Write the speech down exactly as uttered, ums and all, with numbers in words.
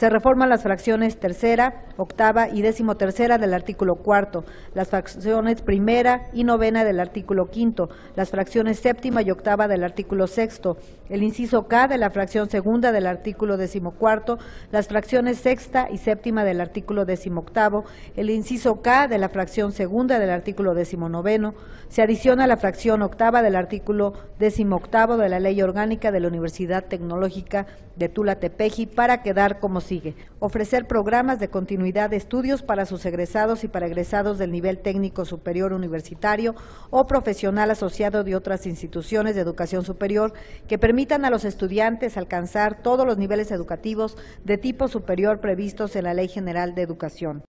Se reforman las fracciones tercera, octava y décimo tercera del artículo cuarto, las fracciones primera y novena del artículo quinto, las fracciones séptima y octava del artículo sexto, el inciso K de la fracción segunda del artículo decimocuarto, las fracciones sexta y séptima del artículo decimoctavo, el inciso K de la fracción segunda del artículo decimonoveno, se adiciona la fracción octava del artículo decimoctavo de la Ley Orgánica de la Universidad Tecnológica de Tula-Tepeji para quedar como sigue: ofrecer programas de continuidad de estudios para sus egresados y para egresados del nivel técnico superior universitario o profesional asociado de otras instituciones de educación superior que permitan a los estudiantes alcanzar todos los niveles educativos de tipo superior previstos en la Ley General de Educación.